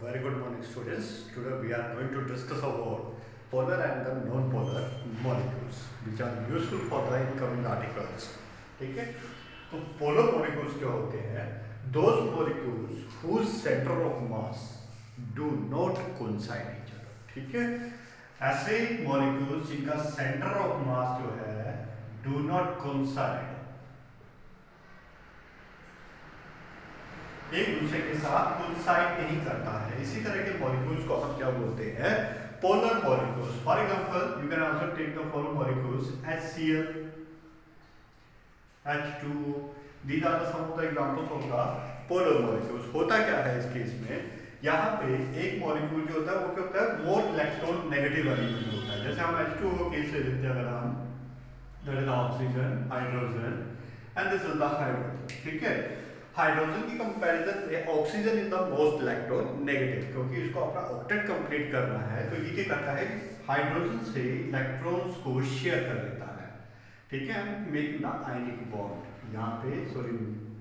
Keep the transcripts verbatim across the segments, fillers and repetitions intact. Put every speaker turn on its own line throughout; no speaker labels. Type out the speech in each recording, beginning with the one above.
Very good morning, students. Today we are going to discuss about polar and the non-polar molecules, which are useful for the incoming articles. ठीक है? तो polar molecules क्या होते हैं? Those molecules whose center of mass do not coincide each other. ठीक है? ऐसे molecules जिनका center of mass जो है do not coincide, एक दूसरे के साथ कोइंसाइड नहीं करता है, इसी तरह के मॉलिक्यूल्स को हम क्या बोलते हैं? Polar molecules. For example you can also take the following molecules HCl, H two O. These are the some of the examples of the polar molecules. होता क्या है इस केस में, यहाँ पे एक मॉलिक्यूल जो होता है वो क्या होता है? मोर इलेक्ट्रॉन नेगेटिव एलिमेंट होता है. जैसे हम H टू O केस ले लेते हैं, अगर हम that is oxygen, hydrogen and this is the hydrogen. ठीक है? हाइड्रोजन की कंपैरिजन में oxygen is the most electron negative, क्योंकि इसको अपना ऑक्टेट कंप्लीट करना है. तो ये क्या करता है? हाइड्रोजन से इलेक्ट्रॉन्स को शेयर कर लेता है. ठीक है? Make the ionic bond. यहाँ पे sorry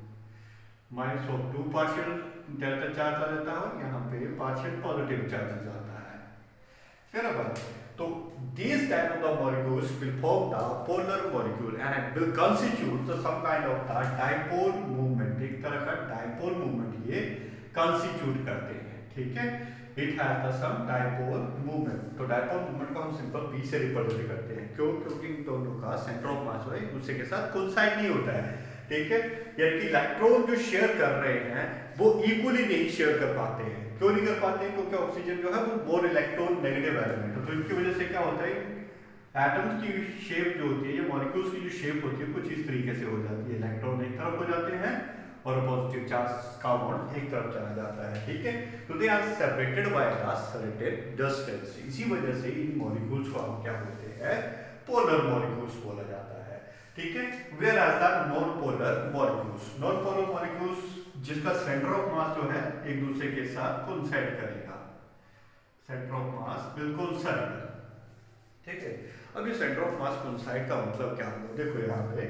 minus of two partial delta charge आ जाता है और यहाँ पे पार्शियल पॉजिटिव चार्जेस आता है. बराबर. तो these type of the molecules will form the polar molecule and will constitute the some kind of the dipole movement. एक तरह का dipole movement ये constitute करते हैं. ठीक है? It has the some dipole movement. तो dipole movement को हम सिंपल P से रिप्रेजेंट करते हैं. क्यों? क्योंकि इन दोनों का सेंटर ऑफ मास एक दूसरे के साथ कोइंसाइड नहीं होता है. ठीक है? यानी कि इलेक्ट्रॉन जो शेयर कर रहे हैं वो इक्वली नहीं शेयर कर पाते हैं. क्यों नहीं कर पाते हैं? क्योंकि ऑक्सीजन जो है वो मोर इलेक्ट्रॉन नेगेटिव एलिमेंट है. तो इनकी वजह से क्या होता है? एटम्स की शेप जो होती है, ये मॉलिक्यूल्स की जो शेप होती है कुछ इस तरीके से हो जाती है. इलेक्ट्रॉन एक तरफ हो जाते हैं और पॉजिटिव चार्ज का बॉन्ड एक तरफ चला जाता है. ठीक है? तो they are separated by the certain distance. इसी वजह से इन मॉलिक्यूल्स को हम क्या बोलते हैं? पोलर मॉलिक्यूल्स बोला जाता है. ठीक है? Whereas the non polar molecules. Non polar molecules जिसका सेंटर ऑफ मास जो है एक दूसरे के साथ कोइंसाइड करेगा. सेंटर ऑफ मास बिल्कुल सही. ठीक है? अब ये सेंटर ऑफ मास कोइंसाइड का मतलब क्या होगा? देखो यहाँ पे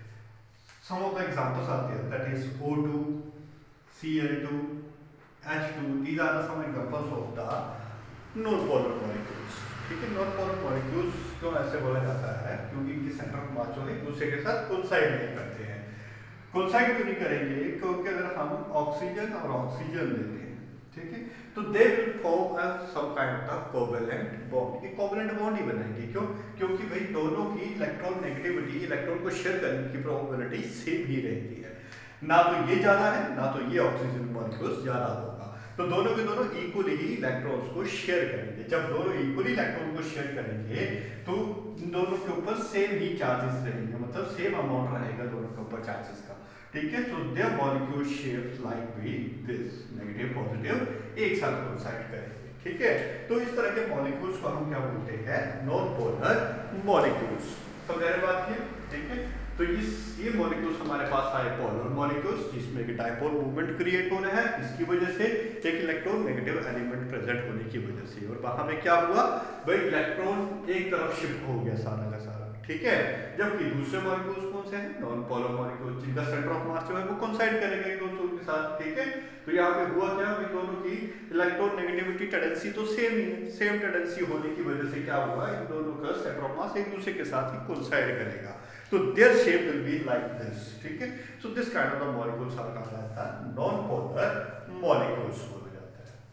सम ऑफ द एग्जांपल्स आते हैं, that is O two, C L two, H two. These are the some examples of the non polar molecules. ठीक है? नॉन पोलर मॉलिक्यूल्स क्यों ऐसे बोला जाता है? क्योंकि इनके सेंटर ऑफ मास जो है एक दूसरे के साथ कोइंसाइड नहीं करते हैं. कोइंसाइड क्यों नहीं करेंगे? क्योंकि अगर हम ऑक्सीजन और ऑक्सीजन लेते हैं, ठीक है, तो they will form a some kind of covalent bond. ये कोवेलेंट बॉन्ड ही बनाएंगे. क्यों? क्योंकि भाई दोनों की इलेक्ट्रॉन नेगेटिविटी, इलेक्ट्रॉन को शेयर करने की प्रोबेबिलिटी सेम ही रहती है. ना तो ये ज्यादा है ना तो ये ऑक्सीजन मॉलिक्यूल्स ज्यादा होगा. तो दोनों के दोनों इक्वली ही इलेक्ट्रॉन्स को शेयर करेंगे. जब दोनों इक्वली इलेक्ट्रॉन को शेयर करेंगे तो इन दोनों के ऊपर सेम ही चार्जेस रहेंगे, मतलब सेम अमाउंट रहेगा दोनों के ऊपर चार्जेस का. ठीक है? तो their molecule shapes like be this, negative positive एक साथ कोइंसाइड करेंगे. ठीक है? तो इस तरह के मॉलिक्यूल्स को हम क्या बोलते हैं? Non polar molecules. समझ रहे बात ये? ठीक है? तो इस ये मॉलिक्यूल्स हमारे पास आए पोलर मॉलिक्यूल्स, जिसमें कि डाइपोल मूवमेंट क्रिएट हो रहा है. इसकी वजह से एक इलेक्ट्रॉन नेगेटिव एलिमेंट प्रेजेंट होने की वजह से. और वहां में क्या हुआ भाई? इलेक्ट्रॉन एक तरफ शिफ्ट हो गया सारा का सारा. ठीक है? जबकि दूसरे मॉलिक्यूल्स कौन से हैं? नॉन पोलर मॉलिक्यूल्स, जिनका सेंटर ऑफ मास जो है वो कोइंसाइड करेंगे एक दूसरे के साथ. ठीक है? तो यहाँ पे हुआ क्या? इन दोनों की इलेक्ट्रॉन नेगेटिविटी टेंडेंसी तो सेम ही है. सेम टेंडेंसी होने की वजह से क्या हुआ? इन दोनों का सेंटर ऑफ मास एक दूसरे के साथ ही कोइंसाइड करेगा. तो their shape will be like this. ठीक है? So this kind of the molecules are कहा जाता है non polar molecules बोला जाता है.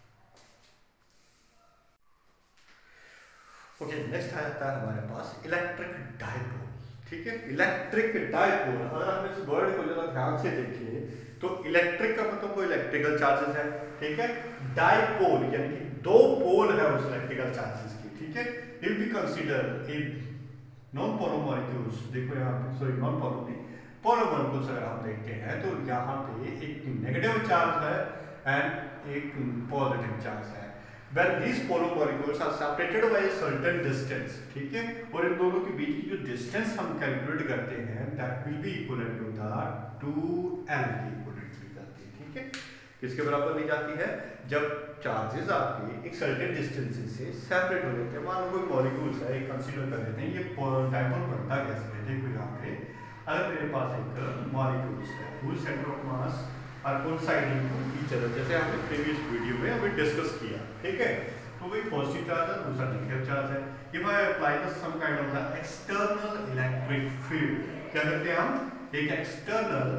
ओके, नेक्स्ट आ जाता है हमारे पास इलेक्ट्रिक डाइपोल. ठीक है? इलेक्ट्रिक डाइपोल, अगर हम इस वर्ड को जरा ध्यान से देखिए तो इलेक्ट्रिक का मतलब कोई इलेक्ट्रिकल चार्जेस है. ठीक है? डाइपोल यानी कि दो पोल है उस इलेक्ट्रिकल चार्जेस की. ठीक है? If we consider if non polar molecules, देखो यहाँ पे सॉरी नॉन पोलर नहीं पोलर मॉलिक्यूल्स अगर हम देखते हैं तो यहाँ पे एक नेगेटिव चार्ज है एंड एक पॉजिटिव चार्ज है. When these polar molecules are separated by a certain distance, ठीक है, और इन दोनों के बीच की जो डिस्टेंस हम कैलकुलेट करते हैं that will be equivalent to the two L की इक्विवेलेंट ली जाती है. ठीक है? किसके बराबर ली जाती है? जब चार्जेस आपके एक सर्टेन डिस्टेंस से सेपरेट हो जाते हैं. मान लो कोई मॉलिक्यूल्स है, एक कंसीडर कर लेते हैं, ये डाइपोल बनता कैसे है? देखो यहाँ पे अगर मेरे पास एक मॉलिक्यूल्स है whose center of mass और put side into each other, जैसे हमने प्रीवियस वीडियो में अभी डिस्कस किया, ठीक है। तो वही पॉजिटिव चार्ज है, दूसरा नेगेटिव चार्ज है। If I apply the some kind of the external electric field, क्या करते हैं हम, एक external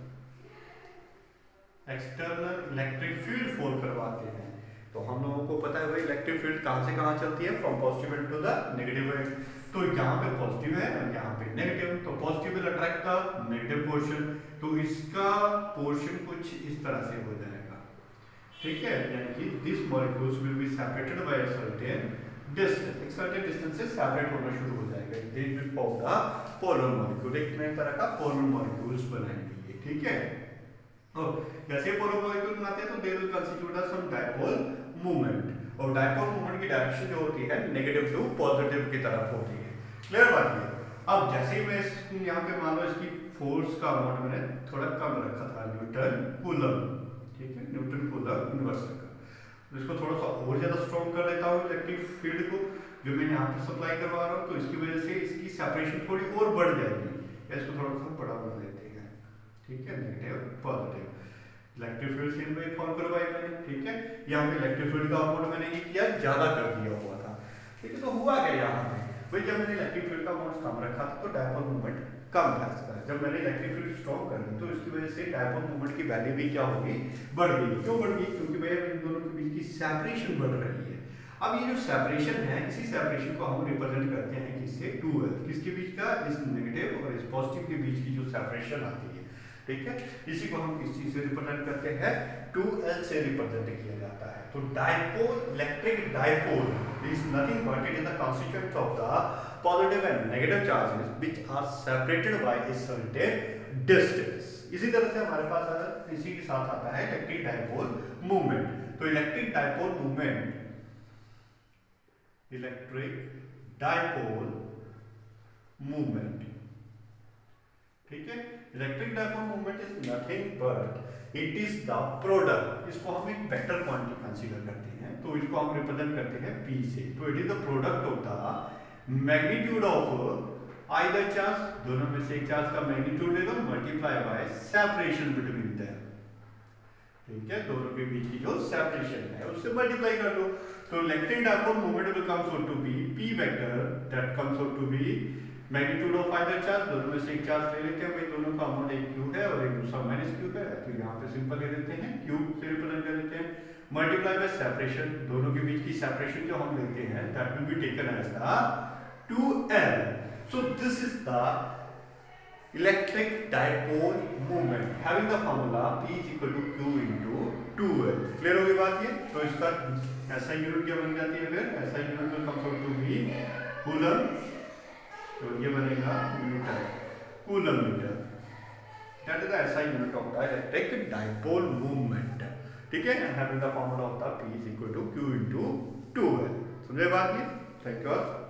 external electric field fall करवाते हैं। तो हम लोगों को पता है भाई इलेक्ट्रिक फील्ड कहां से कहां चलती है, from positive end to the negative end. तो यहाँ पे पॉजिटिव है और यहाँ पे नेगेटिव, तो positive will attract the negative portion, तो इसका पोर्शन कुछ इस तरह से हो जाएगा, ठीक है। यानी कि this molecules will be separated by a certain distance, एक सर्टेन डिस्टेंस से सेपरेट होना शुरू हो जाएगा। They will form the polar molecule, एक नए तरह का पोलर मॉलिक्यूल्स बनाएंगे, ठीक है। और जैसे पोलर मॉलिक्यूल बनाते हैं तो they will constitute some dipole movement, और डायपोल मूवमेंट की डायरेक्शन जो होती है नेगेटिव टू पॉजिटिव की तरफ होती है। क्लियर बात है। अब जैसे ही मैं यहाँ पे मान लो इसकी फोर्स का अमाउंट मैंने थोड़ा कम रखा था, न्यूटन कूलम, ठीक है, न्यूटन कूलम इन्वर्स का, तो इसको थोड़ा सा और ज्यादा स्ट्रॉन्ग कर देता हूँ इलेक्ट्रिक फील्ड को जो मैं यहाँ पे सप्लाई करवा रहा हूँ, तो इसकी वजह से इसकी सेपरेशन थोड़ी और बढ़ जाएगी। इसको थोड़ा सा बड़ा बना देते हैं, ठीक है, negative positive. Electric field same way form करवाई मैंने, ठीक है। यहाँ पे इलेक्ट्रिक फील्ड का अमाउंट मैंने ये किया ज्यादा कर दिया हुआ था, ठीक है। तो हुआ क्या यहाँ पे भाई, जब मैंने इलेक्ट्रिक फील्ड का अमाउंट कम रखा था तो डायपोल मूवमेंट कम था इसका। जब मैंने इलेक्ट्रिक फील्ड स्ट्रॉन्ग कर दी तो इसकी वजह से डायपोल मूवमेंट की वैल्यू भी क्या होगी, बढ़ गई। क्यों बढ़ गई, क्योंकि भैया इन दोनों के बीच की सेपरेशन बढ़ रही है। अब ये जो सेपरेशन है, इसी सेपरेशन को हम रिप्रेजेंट करते हैं किससे, टू एल, किसके बीच का, इस नेगेटिव और इस पॉजिटिव के बीच की जो सेपरेशन आती है, ठीक है। इसी को हम किस चीज से रिप्रेजेंट करते हैं, टू एल से रिप्रेजेंट किया जाता है। तो dipole, electric dipole is nothing but it is the constituent of the positive and negative charges which are separated by a certain distance. इसी तरह से हमारे पास इसी के साथ आता है इलेक्ट्रिक डायपोल मूवमेंट। तो electric dipole movement, electric dipole movement, ठीक है। Electric dipole movement is nothing but it is the product, इसको हम एक वेक्टर क्वांटिटी कंसीडर करते हैं, तो इसको हम रिप्रेजेंट करते हैं p से। तो it is the product of the magnitude of either charge, दोनों में से एक चार्ज का मैग्नीट्यूड ले लो, multiply by separation between them, ठीक है। दोनों के बीच की जो सेपरेशन है उससे मल्टीप्लाई कर लो। तो electric dipole movement will comes out to be p vector that comes out to be magnitude of either charge, दोनों में से एक चार्ज ले लेते हैं भाई, दोनों का अमाउंट एक क्यू है और एक दूसरा माइनस क्यू है, तो यहाँ पे सिंपल ले लेते हैं, क्यू से रिप्रेजेंट कर लेते हैं, मल्टीप्लाई बाय सेपरेशन, दोनों के बीच की सेपरेशन जो हम लेते हैं that will be taken as the two L. So this is the electric dipole movement having the formula p is equal to q into two L. Clear होगी बात ये। तो इसका ऐसा यूनिट क्या बन जाती है, फिर ऐसा unit will comes out to be coulomb, तो ये बनेगा metre, coulomb metre, that is the SI unit of the electric dipole movement, ठीक है। And having the formula of the p is equal to q into two L. समझे बात ये। Thank you.